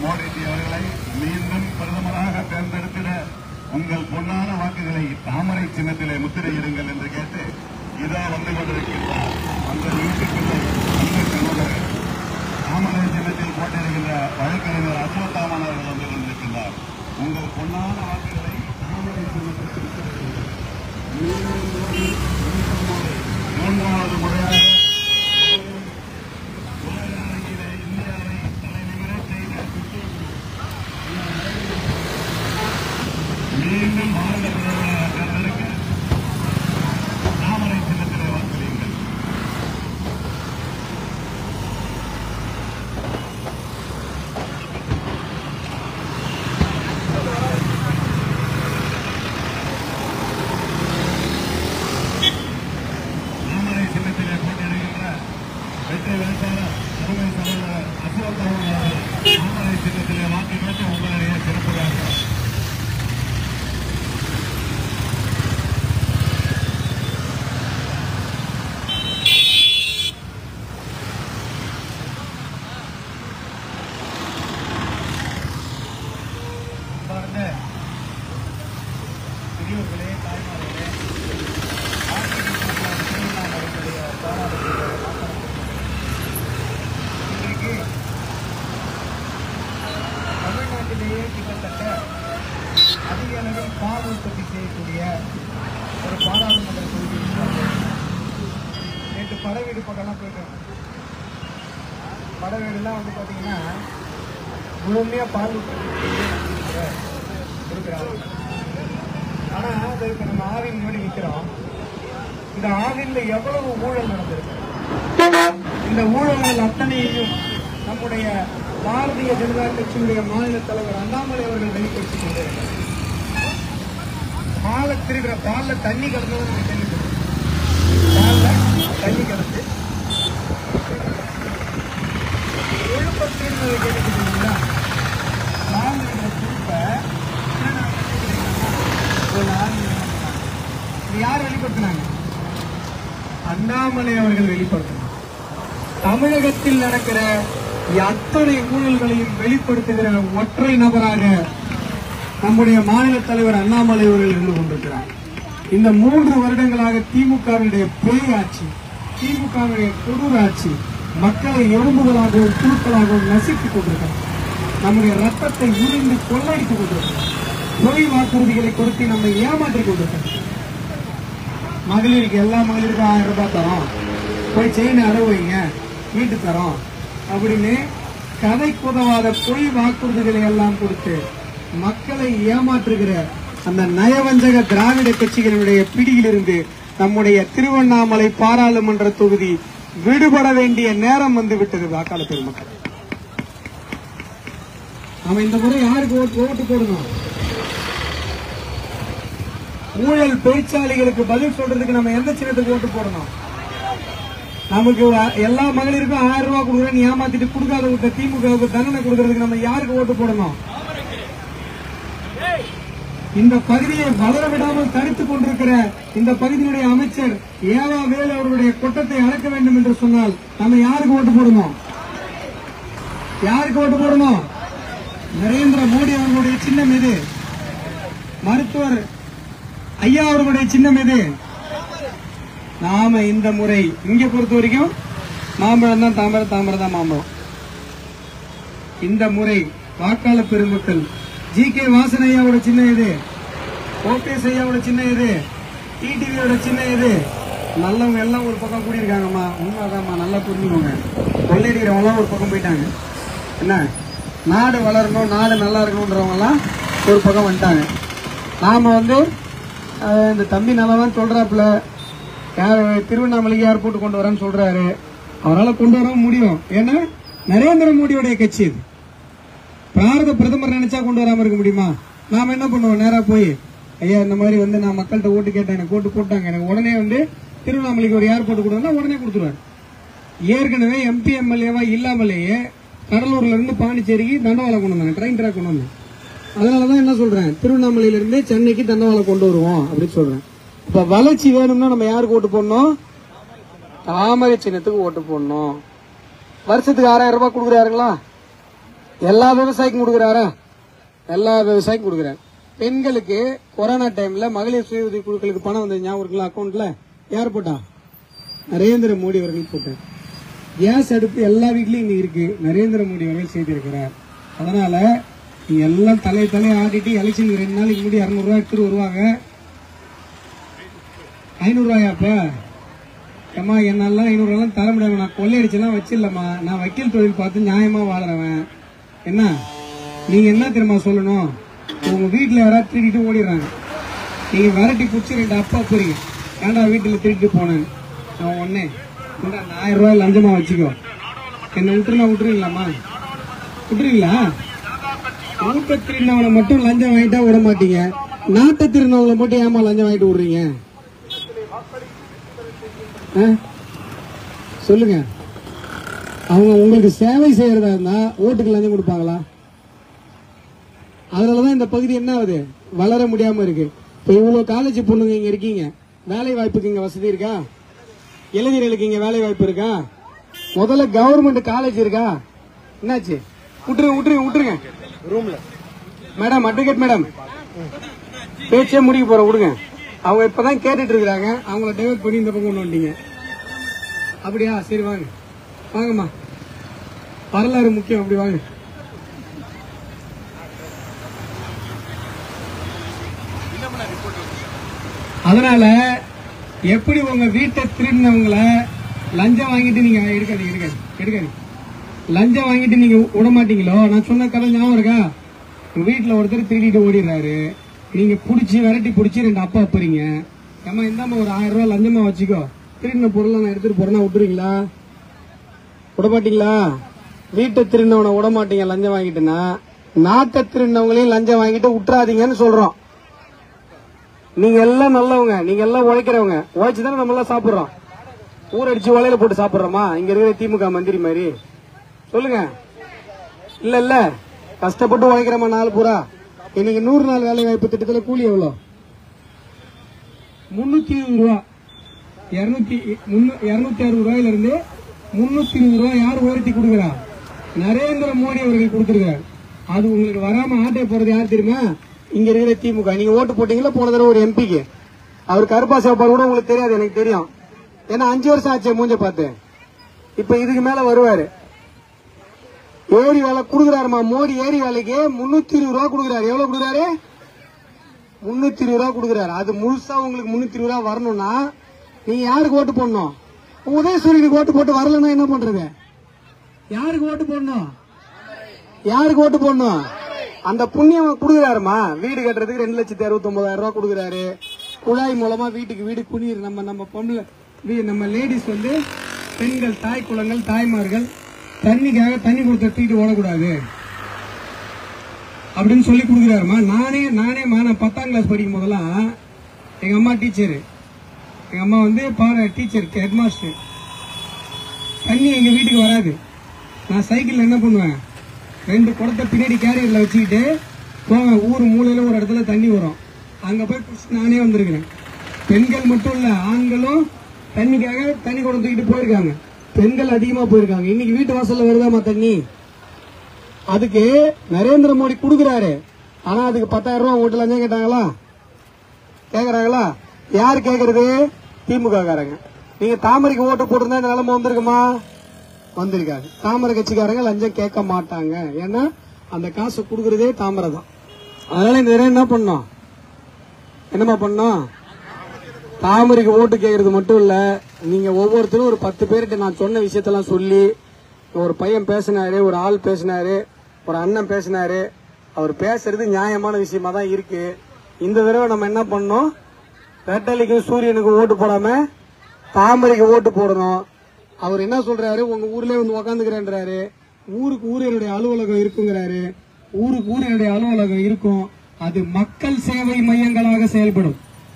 மோடிஜி அவர்களை மீண்டும் பிரதமராக தேர்ந்தெடுத்திட உங்கள் பொன்னான வாக்குகளை தாமரை சின்னத்திலே முத்திரையிடுங்கள் என்று கேட்டு இதோ வந்து கொண்டிருக்கின்றார். அந்த வீட்டுக்குள்ளே அந்த கணவர் தாமரை சின்னத்தில் போட்டிருக்கின்ற வழக்கறிஞர் அஸ்வத்தாமன் அவர்கள் வந்து கொண்டிருக்கின்றார். உங்கள் பொன்னான வாக்குகளை தாமரை சின்னத்தில் மூன்றாவது முறையாக இந்தியாவை தலைநிமிர செய்த மீண்டும் பாரத பிரதமராக தேர்ந்தெடுக்க தாமரை சின்னத்திலே வாக்களியுங்கள். தாமரை சின்னத்திலே போட்டியிடுகின்ற வெற்றி வேட்பாளர் அருமை சகோதரர் அஸ்வத்தாமன் அவர்கள் தாமரை சின்னத்திலே வாக்கு கேட்டு உங்களுடைய சிறப்புகாக பெரியவர்களே, தாய்மார்களே, இன்றைக்கு தமிழ்நாட்டிலேயே கிட்டத்தட்ட அதிக அளவில் பால் உற்பத்தி செய்யக்கூடிய ஒரு பாராளுமன்ற தொகுதி. நேற்று படவீடு பக்கம்லாம் போயிட்டாங்க. படவீடுலாம் வந்து பார்த்தீங்கன்னா முழுமையாக பால் உற்பத்தி இருக்கிறாங்க. ஆனால் அது இப்போ நம்ம ஆவின் முன்னாடி நிற்கிறோம். இந்த ஆவின்ல எவ்வளவு ஊழல் நடந்திருக்கு. இந்த ஊழல்கள் அத்தனையையும் நம்முடைய பாரதிய ஜனதா கட்சியுடைய மாநில தலைவர் அண்ணாமலை அவர்கள் வெளிப்படுத்திக் கொண்டிருக்கிறார். பாலை திருக்கிற பால்ல தண்ணி கலந்தது கேள்விப்பட்டோம். பால்ல தண்ணி கலந்து எழுப்பத்திருந்ததை கேள்விப்பட்டீங்களா? பால் குறிப்ப யார் வெளிப்படுத்தினாங்க? அண்ணாமலை அவர்கள் வெளிப்படுத்தினார். தமிழகத்தில் நடக்கிற அத்தனை ஊழல்களையும் வெளிப்படுத்துகிற ஒற்றை நபராக நம்முடைய மாநில தலைவர் அண்ணாமலை அவர்கள் இருந்து கொண்டிருக்கிறார். இந்த 3 வருடங்களாக திமுகவினுடைய பேயாட்சி, திமுகவினுடைய கொடூர ஆட்சி மக்களை எறும்புகளாகவும் புழுக்களாகவும் நசித்துக் கொண்டிருக்கிறார். நம்முடைய ரத்தத்தை உறிந்து கொள்ளையடித்துக் கொண்டிருக்கிறார். பொய் வாக்குறுதிகளை கொடுத்து நம்மை ஏமாற்றிக் கொண்டிருக்கிறார். மகளிருக்கு எல்லா மகளிருக்கும் 1000 ரூபாய் தரோம், போய் செயினை அடவு வைங்க, வீட்டு தரோம் அப்படின்னு கதைக்கு உதவாத பொய் வாக்குறுதிகளை எல்லாம் கொடுத்து மக்களை ஏமாற்றுகிற அந்த நயவஞ்சக திராவிட கட்சிகளுடைய பிடியிலிருந்து நம்முடைய திருவண்ணாமலை பாராளுமன்ற தொகுதி விடுபட வேண்டிய நேரம் வந்துவிட்டது. வாக்காளர் பெருமக்கள், நாம இந்த முறை யாருக்கு ஓட்டு போடணும்? ஊழல் பேச்சாளிகளுக்கு பதில் சொல்றதுக்கு நம்ம எந்த சின்னத்துக்கு ஓட்டு போடணும்? நமக்கு எல்லா மகளிருக்கும் 1000 ரூபாய் கொடுக்குறேன்னு ஏமாத்திட்டு கொடுக்காத விட்ட திமுகவுக்கு தண்டனை கொடுக்கறதுக்கு நம்ம யாருக்கு ஓட்டு போடணும்? இந்த பகுதியை வளர விடாமல் தடுத்துக் கொண்டிருக்கிற இந்த பகுதியினுடைய அமைச்சர் ஏவா வேலு அவருடைய கொட்டத்தை அடக்க வேண்டும் என்று சொன்னால் நம்ம யாருக்கு ஓட்டு போடணும்? யாருக்கு ஓட்டு போடணும்? நரேந்திர மோடி அவர்களுடைய சின்னம் எது? மருத்துவர் ஐயா அவர்களுடைய சின்னம் எது? நாம இந்த முறை இங்க பொறுத்த வரைக்கும் மாம்பழம் தான் தாமரை, தாமரை தான் மாம்பழம். இந்த முறை வாக்காளர் பெருமக்கள் ஜி.கே. வாசன் ஐயாவோட சின்னம் எது? ஓபிஎஸ் ஐயாவோட சின்னம் எது? டிடிவியோட சின்னம் எது? நல்லவங்க எல்லாம் ஒரு பக்கம் கூடியிருக்காங்கம்மா. உண்மைதாம்மா, நல்லா புரிஞ்சுக்கோங்க. கொள்ளையடிக்கிறவங்க எல்லாம் ஒரு பக்கம் போயிட்டாங்க. என்ன, நாடு வளரணும், நாடு நல்லா இருக்கணும்ன்றவங்க எல்லாம் ஒரு பக்கம் வந்துட்டாங்க. நாம இந்த தம்பி நல்லவன் சொல்றாப்புல, திருவண்ணாமலைக்கு யார் போட்டு கொண்டு வரேன்னு சொல்றாரு. அவரால் கொண்டு வர முடியும். ஏன்னா நரேந்திர மோடியோடைய கட்சி இது. பாரத பிரதமர் நினைச்சா கொண்டு வராம இருக்க முடியுமா? நாம என்ன பண்ணுவோம்? நேரா போய் ஐயா இந்த மாதிரி நான் மக்கள்கிட்ட ஓட்டு கேட்டேன், எனக்கு ஓட்டு போட்டாங்க, எனக்கு உடனே திருவண்ணாமலைக்கு ஒரு ஏர்போர்ட் கொடுத்தா உடனே கொடுத்துருவாரு. ஏற்கனவே எம்பி எம்எல்ஏவா இல்லாமலேயே கடலூர்ல இருந்து பாண்டிச்சேரிக்கு தண்டவாளம் கொண்டு வந்தாங்க, ட்ரெயின் ட்ராக் கொண்டு வந்தாங்க. அதனாலதான் என்ன சொல்றேன், திருவண்ணாமலையில இருந்து சென்னைக்கு தண்டவாளம் கொண்டு வருவோம் அப்படின்னு சொல்றேன். இப்ப வளர்ச்சி வேணும்னா நம்ம யாருக்கு ஓட்டு போடணும்? தாமரை சின்னத்துக்கு ஓட்டு போடணும். வருஷத்துக்கு 6000 ரூபாய் கொடுக்குறாருங்களா? எல்லா விவசாயிக்கும் கொடுக்குறாரா? எல்லா விவசாயிக்கும் கொடுக்குறாரு. பெண்களுக்கு கொரோனா டைம்ல மகளிர் சுய உதவி குழுக்களுக்கு பணம் வந்தது ஞாபகம் இருக்குல்ல? அக்கௌண்ட்ல யார் போட்டா? நரேந்திர மோடி அவர்கள் போட்டார். கேஸ் அடுப்பு எல்லா வீட்லயும் இங்க இருக்கு, நரேந்திர மோடி அவர்கள் செய்திருக்கிறார். அதனால நீங்க எல்லாம் தலையை ஆட்டிட்டு எலெக்ஷன் 2 நாளைக்கு முன்னாடி 200 ரூபாய் எடுத்துட்டு வருவாங்க. 500 ரூபாயாப்ப ஏமா என்னால 500 ரூபாய் தர முடியாம, நான் கொள்ளையடிச்செல்லாம் வச்சிடலமா, நான் வக்கீல் தொழில் பார்த்து நியாயமா வாழறவன். என்ன நீங்க என்ன தெரியுமா சொல்லணும்? உங்க வீட்டுல யாராவது திருடிட்டு ஓடிடுறாங்க, நீங்க விரட்டி குச்சி 2 அப்பா போறீங்க, ஏன்டா வீட்டுல திருடிட்டு போனேன் நான் ஒன்னே 1000 ரூபாய் லஞ்சமா வச்சுக்கோ, என்ன விட்டுருங்களாமா? விட்டுருவீங்களா? ஊட்ட திருநவனை மட்டும் லஞ்சம் வாங்கிட்டா விட மாட்டீங்க, நாட்டை திருநவனை மட்டும் ஏமா லஞ்சம் வாங்கிட்டு விடுறீங்க? சொல்லுங்க. அவங்க உங்களுக்கு சேவை செய்யறதா இருந்தா ஓட்டுக்கு லஞ்சம் கொடுப்பாங்களா? அதனாலதான் இந்த பகுதி என்ன ஆகுது, வளர முடியாம இருக்கு. இப்ப இவ்வளவு காலேஜ் பொண்ணுங்க இங்க இருக்கீங்க, வேலை வாய்ப்புக்கு இங்க வசதி இருக்கா? இளைஞர்களுக்கு இங்க வேலை வாய்ப்பு இருக்கா? முதல்ல கவர்மெண்ட் காலேஜ் இருக்கா? என்னாச்சு? விட்டுருங்க ரூம்ல. மேடம், அட்வொகேட் மேடம், பேச்சே முடிக்க போற விடுங்க. அவங்க இப்பதான் கேட்டுட்டு இருக்காங்க, அவங்கள டைவர்ட் பண்ணி இந்த பக்கம் கொண்டு வந்துட்டீங்க. அப்படியா? சரி வாங்க வாங்கம்மா, வரலாறு முக்கியம். அப்படி வாங்க. அதனால எப்படி உங்க வீட்டை திருடினவங்கள லஞ்சம் வாங்கிட்டு நீங்க எடுக்காது லஞ்சம் வாங்கிட்டு நீங்க விட மாட்டீங்களோ? நான் சொன்ன கதை ஞாபகம் இருக்கா? உங்க வீட்டுல ஒருத்தர் திருடிட்டு ஓடிடுறாரு, நீங்க புடிச்சு விரட்டி புடிச்சு 2 அப்பா போறீங்க, ஏமா இந்தாம ஒரு 1000 ரூபாய் லஞ்சமா வச்சுக்கோ, திருடின பொருளை நான் எடுத்துட்டு போறேன்னா விட்டுறீங்களா? விட மாட்டீங்களா? வீட்டை திருடினவனை விட மாட்டீங்க லஞ்சம் வாங்கிட்டுன்னா, நாட்டை திருடினவங்களையும் லஞ்சம் வாங்கிட்டு விட்டுறாதீங்கன்னு சொல்றோம். நீங்க எல்லாம் நல்லவங்க, நீங்க எல்லாம் உழைக்கிறவங்க, உழைச்சுதானே நம்ம எல்லாம் சாப்பிடுறோம். ஊரடிச்சு வலையில போட்டு சாப்பிடுறோமா இங்க இருக்கிற திமுக மந்திரி மாதிரி? சொல்லுங்க. இல்ல கஷ்டப்பட்டு உழைக்கிறோமா நாள் பூரா? இன்னைக்கு 100 நாள் வேலை வாய்ப்பு திட்டத்தில் கூலி எவ்வளவு? 320 ரூபா. 260 ரூபாயில இருந்து 320 ரூபாய் யார் உயர்த்தி கொடுக்கிறா? நரேந்திர மோடி அவர்கள் கொடுத்திருக்கிறார். அது உங்களுக்கு வராம ஆட்டை போறது யார் தெரியுமா? இங்க இருக்கிற திமுக. நீங்க ஓட்டு போட்டீங்களா போன தடவை ஒரு எம்பிக்கு? அவர் கருப்பா சாப்பாடு கூட உங்களுக்கு தெரியாது, எனக்கு தெரியும். ஏன்னா 5 வருஷம் ஆச்சு மூஞ்ச பார்த்து. இப்ப இதுக்கு மேல வருவாரு. ஏரி வேலை கொடுக்குறாருமா மோடி. ஏரி வேலைக்கு 320 ரூபா கொடுக்குறாரு. எவ்வளவு கொடுக்குறாரு? 320 ரூபா கொடுக்குறாரு. அது முழுசா உங்களுக்கு 320 ரூபா வரணும்னா நீங்க யாருக்கு ஓட்டு போடணும்? உதயசூரியனுக்கு ஓட்டு போட்டு வரலன்னா என்ன பண்றது? யாருக்கு ஓட்டு போடணும்? யாருக்கு ஓட்டு போடணும்? அந்த புண்ணியம் கொடுக்குறாருமா. வீடு கட்டுறதுக்கு 2,69,000 ரூபாய் கொடுக்குறாரு. குழாய் மூலமா வீட்டுக்கு வீடு குடிநீர் நம்ம பொம்பளை நம்ம லேடிஸ் வந்து பெண்கள், தாய் குளங்கள், தாய்மார்கள் தண்ணிக்காக தண்ணி கொடுத்துட்டு ஓடக்கூடாது அப்படின்னு சொல்லி கொடுக்குறாருமா. நானே நான் 10ஆம் கிளாஸ் படிக்கும் போதெல்லாம் எங்க அம்மா டீச்சரு, எங்க அம்மா வந்து டீச்சர், ஹெட் மாஸ்டர். தண்ணி எங்க வீட்டுக்கு வராது. நான் சைக்கிள் என்ன பண்ணுவேன், 2 குடத்தை பின்னாடி கேரியர்ல வச்சுக்கிட்டு போவேன். ஊர் மூலையில ஒரு இடத்துல தண்ணி வரும், அங்க போய் குடிச்சு நானே வந்திருக்கிறேன். பெண்கள் மட்டும் இல்ல, ஆண்களும் தண்ணிக்காக தண்ணி குடம் தூக்கிட்டு போயிருக்காங்க. பெண்கள் அதிகமா போயிருக்காங்க. இன்னைக்கு வீட்டு வாசல்ல வருதாமா தண்ணி? அதுக்கு நரேந்திர மோடி கொடுக்குறாரு. ஆனா அதுக்கு 10,000 ரூபாய் ஓட்டு லஞ்சம் கேட்டாங்களா? கேக்குறாங்களா? யார் கேக்குறது? திமுக காரங்க. நீங்க தாமரைக்கு ஓட்டு போட்டிருந்தா இந்த நிலைமை வந்திருக்குமா? வந்திருக்காங்க. தாமரை கட்சிக்காரங்க லஞ்சம் கேட்க மாட்டாங்க. ஏன்னா அந்த காசு கொடுக்கறதே தாமரை தான். அதனால இந்த என்ன பண்ணோம், என்னமா பண்ணோம்? தாமரைக்கு ஓட்டு கேட்கறது மட்டும் இல்ல, நீங்க ஒவ்வொருத்தரும் ஒரு 10 பேர்கிட்ட நான் சொன்ன விஷயத்தெல்லாம் சொல்லி, ஒரு பையன் பேசினாரு, ஒரு ஆள் பேசினாரு, ஒரு அண்ணன் பேசினாரு. அவர் பேசுறது நியாயமான விஷயமா தான் இருக்கு. இந்த தடவை நம்ம என்ன பண்ணோம், ரெட்டலைக்கும் சூரியனுக்கும் ஓட்டு போடாம தாமரைக்கு ஓட்டு போடணும். அவர் என்ன சொல்றாரு, உங்க ஊர்லயே வந்து உக்காந்துக்கிறேன்றாரு. ஊருக்கு ஊர் என்னுடைய அலுவலகம் இருக்குங்கிறாரு. ஊருக்கு ஊர் என்னுடைய அலுவலகம் இருக்கும். அது மக்கள் சேவை மையங்களாக செயல்படும்.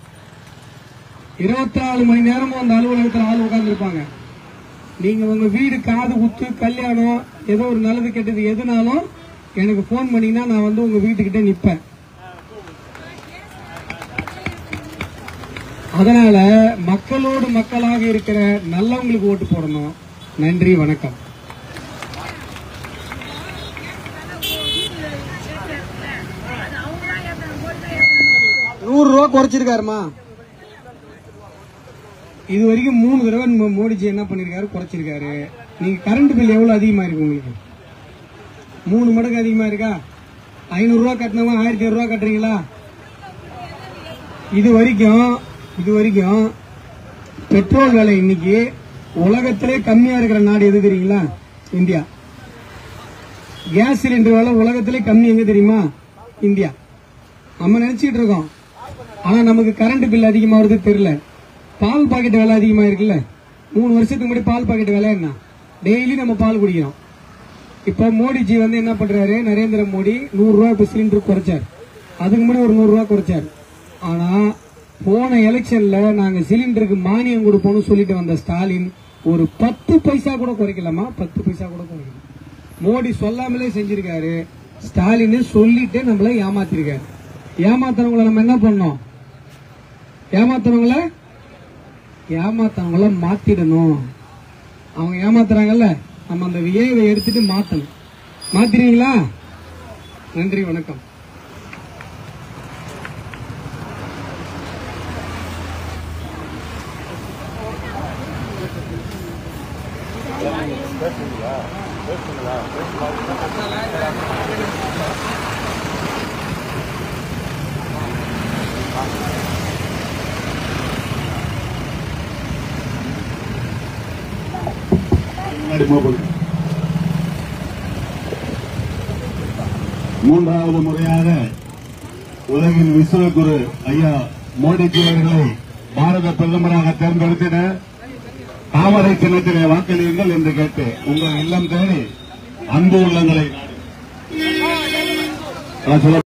24 மணி நேரமும் அந்த அலுவலகத்தில் ஆள் உட்கார்ந்து இருப்பாங்க. நீங்க உங்க வீடு, காது குத்து, கல்யாணம், ஏதோ ஒரு நல்லது கெட்டது எதுனாலும் எனக்கு போன் பண்ணீங்கன்னா நான் வந்து உங்க வீட்டுக்கிட்ட நிப்பேன். அதனால மக்களோடு மக்களாக இருக்கிற நல்லவங்களுக்கு ஓட்டு போடணும். நன்றி, வணக்கம். 100 குறைச்சிருக்காருமா. இது வரைக்கும் 3 தடவை மோடிஜி என்ன பண்ணிருக்காரு, குறைச்சிருக்காரு. நீங்க கரண்ட் பில் எவ்வளவு அதிகமா இருக்கு உங்களுக்கு? 3 மடங்கு அதிகமா இருக்கா? 500 ரூபாய் கட்டினவங்க 1200 ரூபாய் கட்டுறீங்களா? இது வரைக்கும் பெட்ரோல் விலை இன்னைக்கு உலகத்திலே கம்மியா இருக்கிற நாடு எது தெரியுங்களா? இந்தியா. கேஸ் சிலிண்டர் விலை உலகத்திலே கம்மி எங்க தெரியுமா? இந்தியா. நம்ம நினைச்சிட்டு இருக்கோம், ஆனா நமக்கு கரண்ட் பில் அதிகமா வருது தெரியல. பால் பாக்கெட் விலை அதிகமா இருக்குல்ல. 3 வருஷத்துக்கு முன்னாடி பால் பாக்கெட் விலை என்ன? டெய்லி நம்ம பால் குடிக்கிறோம். இப்ப மோடிஜி என்ன பண்றாரு, நரேந்திர மோடி 100 ரூபாய் இப்ப சிலிண்டர் குறைச்சார். அதுக்கு முன்னாடி ஒரு 100 ரூபாய் குறைச்சார். ஆனா போன எலெக்ஷன்ல நாங்க சிலிண்டருக்கு மானியம் கொடுப்போம்னு சொல்லிட்டு வந்த ஸ்டாலின் ஒரு 10 பைசா கூட குறைக்கலாமா? 10 பைசா கூட குறைக்கல. மோடி சொல்லாமலே செஞ்சிருக்காரு. ஸ்டாலின் சொல்லிட்டு நம்மள ஏமாத்திருக்காரு. ஏமாத்தவங்களை நம்ம என்ன பண்ணோம்? ஏமாத்தவங்கள மாத்திடணும். அவங்க ஏமாத்துறாங்கல்ல, நம்ம அந்த வியவை எடுத்துட்டு மாத்தணும். மாத்திரீங்களா? நன்றி, வணக்கம். மூன்றாவது முறையாக உலகின் விஸ்வகுரு ஐயா மோடிஜி அவர்களை பாரத பிரதமராக தேர்ந்தெடுத்தின தாமரை சின்னத்திலே வாக்களியுங்கள் என்று கேட்டு உங்கள் இல்லம் தேடி அன்பு உள்ளங்களை